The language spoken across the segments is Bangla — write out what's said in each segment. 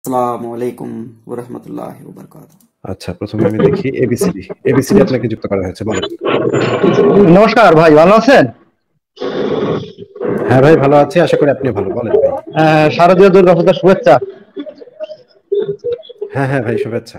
আসসালামু আলাইকুম ওয়া রাহমাতুল্লাহি ওয়া বারাকাতুহু। আচ্ছা, প্রথমে আমি দেখি এবিসিডি আপনাকে যুক্ত করা হয়েছে, বলেন। নমস্কার ভাই, ভালো আছেন? হ্যাঁ ভাই, ভালো আছি, আশা করি আপনি ভালো। বলেন ভাই। শারদীয় দুর্গাপূজার শুভেচ্ছা। হ্যাঁ হ্যাঁ ভাই, শুভেচ্ছা।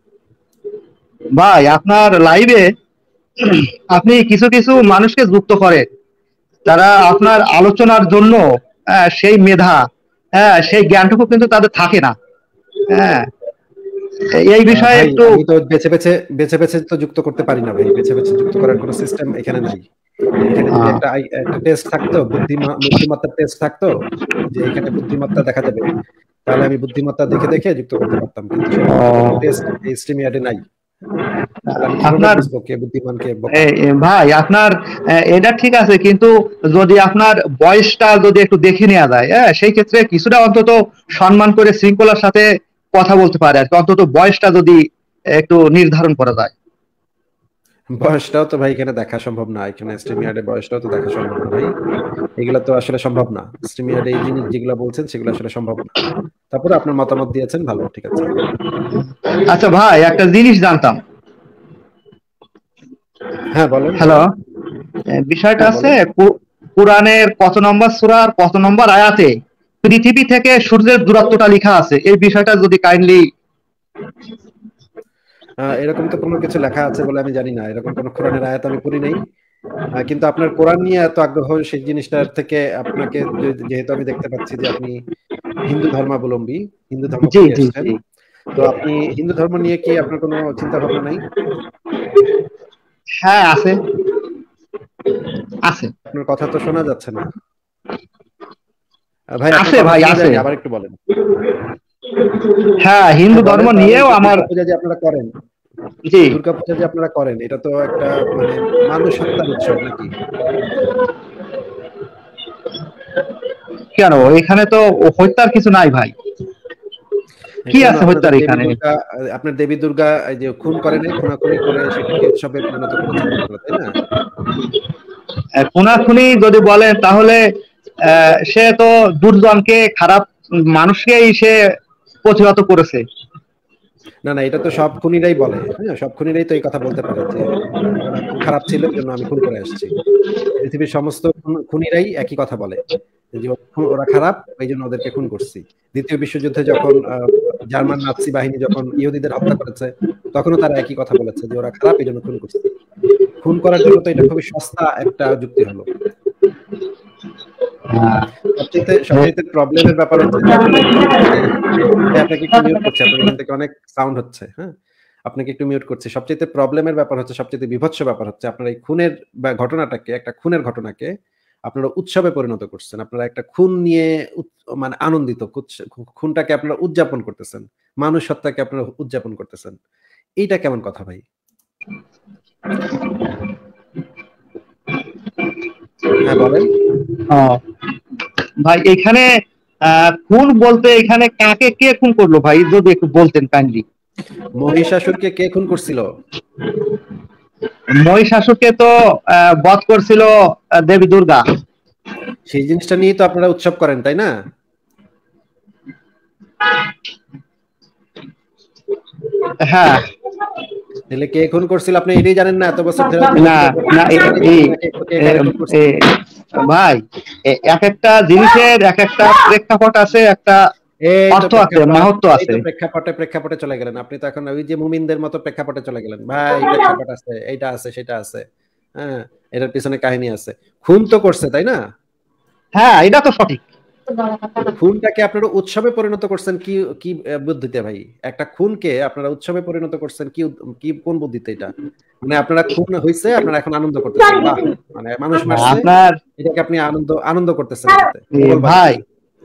ভাই, আপনার লাইভে আপনি কিছু কিছু মানুষকে যুক্ত করেন, তারা আপনার আলোচনার জন্য সেই মেধা, সেই জ্ঞানটুকু কিন্তু তাদের থাকে না। হ্যাঁ, এই বিষয়ে ভাই, একটু আমি তো বেছে বেছে তো যুক্ত করতে পারি না ভাই। বেছে বেছে যুক্ত করার কোনো সিস্টেম এখানে নাই। এখানে যদি একটা টেস্ট থাকতো, বুদ্ধিমত্তার টেস্ট থাকতো, যে এখানে বুদ্ধিমত্তা দেখা যাবে, তাহলে আমি বুদ্ধিমত্তা দেখে দেখে যুক্ত করতে পারতাম, কিন্তু সেরকম কোনো টেস্ট এই স্ট্রিমিয়ার্ডে নাই। আমি কিভাবে আপনার বুঝবো কে বুদ্ধিমান কে বোকা? ভাই, আপনার এটা ঠিক আছে, কিন্তু যদি আপনার বয়সটা যদি একটু দেখে নেওয়া যায়, সেই ক্ষেত্রে কিছুটা অন্তত সম্মান করে শৃঙ্খলার সাথে কথা বলতে পারে আর কি, অন্তত বয়সটা যদি একটু নির্ধারণ করা যায়। বয়সটাও তো ভাই এখানে দেখা সম্ভব না, এখানে স্ট্রিমিয়ার্ডে বয়সটাও তো দেখা সম্ভব না ভাই। এগুলো তো আসলে সম্ভব না। স্ট্রিমিয়ার্ডে এই জিনিস যেগুলো বলছেন সেগুলো আসলে সম্ভব না। তারপরে আপনার মতামত দিয়েছেন, ভালো, ঠিক আছে। আচ্ছা ভাই, একটা জিনিস জানতাম। হ্যাঁ বলেন। হ্যালো, বিষয়টা হ্যাঁ আছে বলেন। কোরআনের কত নম্বর সূরার কত নম্বর আয়াতে পৃথিবী থেকে সূর্যের দূরত্বটা লেখা আছে, এই বিষয়টা যদি কাইন্ডলি। এরকম তো কোনো কিছু লেখা আছে বলে আমি জানি না, এরকম কোনো কোরআনের আয়াত আমি পড়ি নাই। কিন্তু আপনার কোরআন নিয়ে এত আগ্রহ, সেই জিনিসটার থেকে আপনাকে যেহেতু আমি দেখতে পাচ্ছি যে আপনি হিন্দু ধর্মাবলম্বী, হিন্দু ধর্ম জি থেকে জি এসেছেন, জি। তো আপনি হিন্দু ধর্ম নিয়ে কি আপনার কোনো চিন্তা ভাবনা নাই? হ্যাঁ, আছে আছে আপনার কথা তো শোনা যাচ্ছে না ভাই, আপনার আছে কথা ভাই, শোনা আছে। যায়নি, আবার একটু বলেন। হ্যাঁ, হিন্দু হ্যাঁ ধর্ম বলেন তাহলে। নিয়েও যে আমার। দুর্গাপূজা যে আপনারা করেন, জি। দুর্গাপূজা যে আপনারা করেন, এটা তো একটা মানে মানুষ হত্যার উৎসব নাকি? কেন, এখানে তো হত্যার কিছু নাই ভাই। কি কেন, আছে আপনাদের হত্যার দেবী এখানে? দুর্গা, আপনার দেবী দুর্গা এই যে খুন করে নাই, খুনাখুনি করে সেটাকে উৎসবে পরিণত করেছেন আপনারা, তাই না? খুনাখুনি যদি বলেন তাহলে সে তো দুর্জনকে, খারাপ মানুষকেই সে প্রতিহত করেছে। না না, এটা তো সব খুনিরাই বলে। হ্যাঁ, সব খুনিরাই তো এই কথা বলতে পারে যে ওরা খুব খারাপ ছিল, এই জন্য আমি খুন করে আসছি। পৃথিবীর সমস্ত খুনিরাই একই কথা বলে যে ওরা খারাপ, এই জন্য ওদেরকে খুন করছি। দ্বিতীয় বিশ্বযুদ্ধে যখন জার্মান নাৎসি বাহিনী যখন ইহুদিদের হত্যা করেছে, তখনও তারা একই কথা বলেছে যে ওরা খারাপ, এই জন্য খুন করছি। খুন করার জন্য তো এটা খুবই সস্তা একটা যুক্তি হলো। সবচেয়ে প্রবলেমের ব্যাপার হচ্ছে যে আপনারা আপনাকে একটু মিউট করছি, আপনার এখান থেকে অনেক সাউন্ড হচ্ছে। হ্যাঁ, আপনাকে একটু মিউট করছি। সবচেয়ে প্রবলেমের ব্যাপার হচ্ছে, সবচেয়ে বিভৎস ব্যাপার হচ্ছে, আপনারা এই খুনের বা ঘটনাটাকে, একটা খুনের ঘটনাকে আপনারা উৎসবে পরিণত করছেন। আপনারা একটা খুন নিয়ে মানে আনন্দিত, খুনটাকে আপনারা উদযাপন করতেছেন, মানুষ হত্যাকে আপনারা উদযাপন করতেছেন। এইটা কেমন কথা ভাই? হ্যাঁ বলেন। ভাই, এখানে খুন বলতে এখানে কাকে কে খুন করলো ভাই, যদি একটু বলতেন কাইন্ডলি। মহিষাসুরকে কে খুন করছিল? মহিষাসুরকে তো বধ করছিল দেবী দুর্গা। সেই জিনিসটা নিয়ে তো আপনারা উৎসব করেন, তাই না? হ্যাঁ। তাহলে কে খুন করছিল আপনি এটাই জানেন না? এত বছর ধরে না না, ভাই, এক একটা জিনিসের এক একটা প্রেক্ষাপট আছে, একটা অর্থ আছে, মাহাত্ম্য আছে। প্রেক্ষাপটে চলে গেলেন আপনি, তো এখন ওই যে মুমিনদের মতো প্রেক্ষাপটে চলে গেলেন। ভাই, প্রেক্ষাপট আছে, এইটা আছে, সেটা আছে। হ্যাঁ, এটার পিছনে কাহিনী আছে। খুন তো করছে, তাই না? হ্যাঁ, এটা তো সঠিক। খুনটাকে আপনারা উৎসবে পরিণত করছেন কি কি বুদ্ধিতে ভাই? একটা খুনকে আপনারা উৎসবে পরিণত করছেন কি কি কোন বুদ্ধিতে? এটা মানে আপনারা খুন হইছে, আপনারা এখন আনন্দ করতেছেন। বাহ, মানে মানুষ মারছে, আপনার এটাকে আপনি আনন্দ করতেছেন এটাতে। ভাই,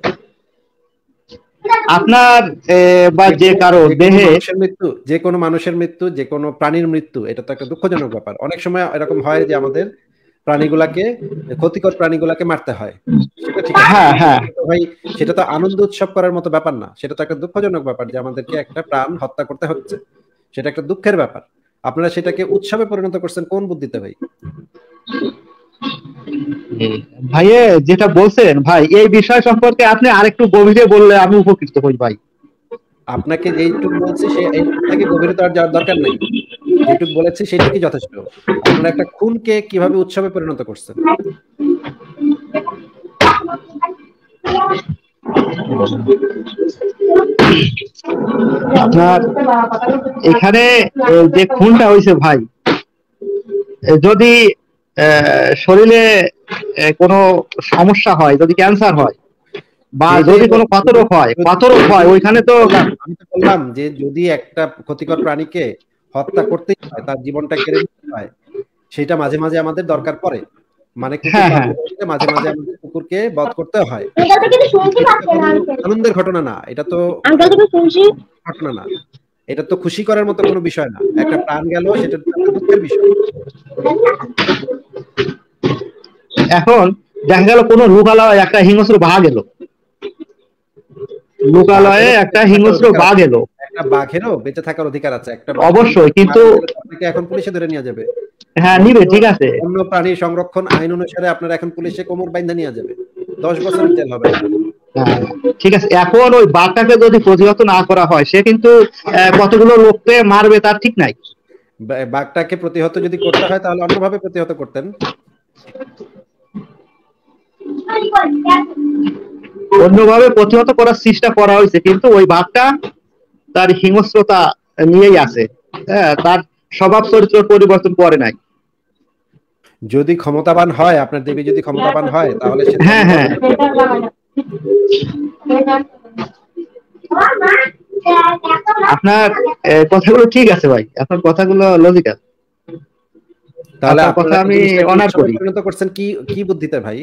আপনার বা যে কারো দেহে মৃত্যু, যে কোনো মানুষের মৃত্যু, যে কোনো প্রাণীর মৃত্যু, এটা তো একটা দুঃখজনক ব্যাপার। অনেক সময় এরকম হয় যে আমাদের প্রাণীগুলাকে, ক্ষতিকর প্রাণীগুলাকে মারতে হয়, সেটা ঠিক আছে। হ্যাঁ হ্যাঁ, ভাই, সেটা তো আনন্দ উৎসব করার মতো ব্যাপার না, সেটা তো একটা দুঃখজনক ব্যাপার যে আমাদেরকে একটা প্রাণ হত্যা করতে হচ্ছে, সেটা একটা দুঃখের ব্যাপার। আপনারা সেটাকে উৎসবে পরিণত করছেন কোন বুদ্ধিতে ভাই? ভাইয়ে যেটা বলছেন ভাই, এই বিষয় সম্পর্কে আপনি আরেকটু গভীরে বললে আমি উপকৃত হই ভাই। আপনাকে যেইটুকু বলছি এইটুকু গভীরতা আর যাওয়ার দরকার নাই। যেটুকু বলেছি সেটুকুই যথেষ্ট। আপনারা একটা খুনকে কিভাবে উৎসবে পরিণত করছেন? আপনার এখানে যে খুনটা হয়েছে ভাই, যদি শরীরে কোনো সমস্যা হয়, যদি ক্যান্সার হয় বা যদি কোনো ক্ষতরোগ হয় ওইখানে তো আমি তো বললাম যে যদি একটা ক্ষতিকর প্রাণীকে হত্যা করতেই হয়, তার জীবনটা কেড়ে নিতে হয়, সেটা মাঝে মাঝে আমাদের দরকার পড়ে। মানে মাঝে মাঝে আমাদের কুকুরকে বধ করতে হয়। আনন্দের ঘটনা না, এটা তো ঘটনা না, এটা তো খুশি করার মতো কোনো বিষয় না। একটা প্রাণ গেল, সেটা দুঃখের বিষয়। এখন দেখা গেল কোন লোকালয়ে একটা হিংস্র বাঘ এলো, লোকালয়ে একটা হিংস্র বাঘ এলো, একটা বাঘেরও বেঁচে থাকার অধিকার আছে। একটা অবশ্যই, কিন্তু আপনাকে এখন পুলিশে ধরে নিয়ে যাবে। হ্যাঁ নিবে, ঠিক আছে, অন্য প্রাণী সংরক্ষণ আইন অনুসারে আপনারা এখন পুলিশে কোমর বাইন্ধা নিয়ে যাবে, 10 বছরের জেল হবে। ঠিক আছে। এখন ওই বাঘটাকে যদি প্রতিহত না করা হয়, সে কিন্তু কতগুলো লোককে মারবে তার ঠিক নাই। বাঘটাকে প্রতিহত যদি করতে হয় তাহলে অন্যভাবে প্রতিহত করতেন। অন্যভাবে প্রতিহত করার চেষ্টা করা হয়েছে, কিন্তু ওই বাঘটা তার হিংস্রতা নিয়েই আছে, তার স্বভাব চরিত্র পরিবর্তন করে নাই। যদি ক্ষমতাবান হয়, আপনার দেবী যদি ক্ষমতাবান হয়, তাহলে হ্যাঁ হ্যাঁ, আপনার কথাগুলো ঠিক আছে ভাই, আপনার কথাগুলো লজিক্যাল। তাহলে আপনার কথা আমি অনার করি। পরিণত করছেন কি কি বুদ্ধিতে ভাই?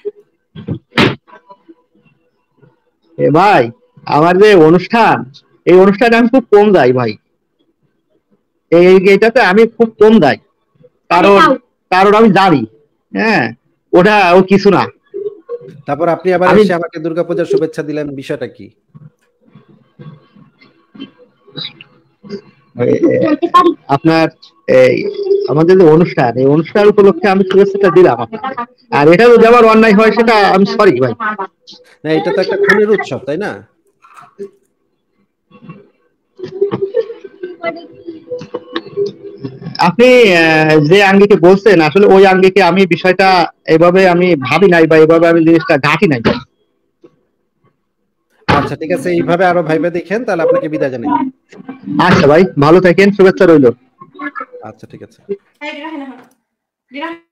ভাই আমার যে অনুষ্ঠান, এই অনুষ্ঠানে আমি খুব কম যাই ভাই, এইটাতে আমি খুব কম যাই, কারণ আমি জানি হ্যাঁ ওটা ও কিছু না। তারপর আপনি আবার এসে আমাকে দুর্গাপূজার শুভেচ্ছা দিলেন, বিষয়টা কি? আপনার আমাদের যে অনুষ্ঠান, এই অনুষ্ঠান উপলক্ষে আমি শুভেচ্ছাটা দিলাম, আর এটা যদি আমার অন্যায় হয় সেটা আমি সরি ভাই। না, এটা তো একটা খুনের উৎসব, তাই না? আপনি যে আঙ্গিকে বলছেন, আসলে ওই আঙ্গিকে আমি বিষয়টা এভাবে আমি ভাবি নাই, বা এভাবে আমি জিনিসটা ঘাটি নাই। আচ্ছা ঠিক আছে, এইভাবে আরো ভাইবা দেখেন, তাহলে আপনাকে বিদায় জানাই। আচ্ছা ভাই, ভালো থাকেন, শুভেচ্ছা রইল। আচ্ছা ঠিক আছে।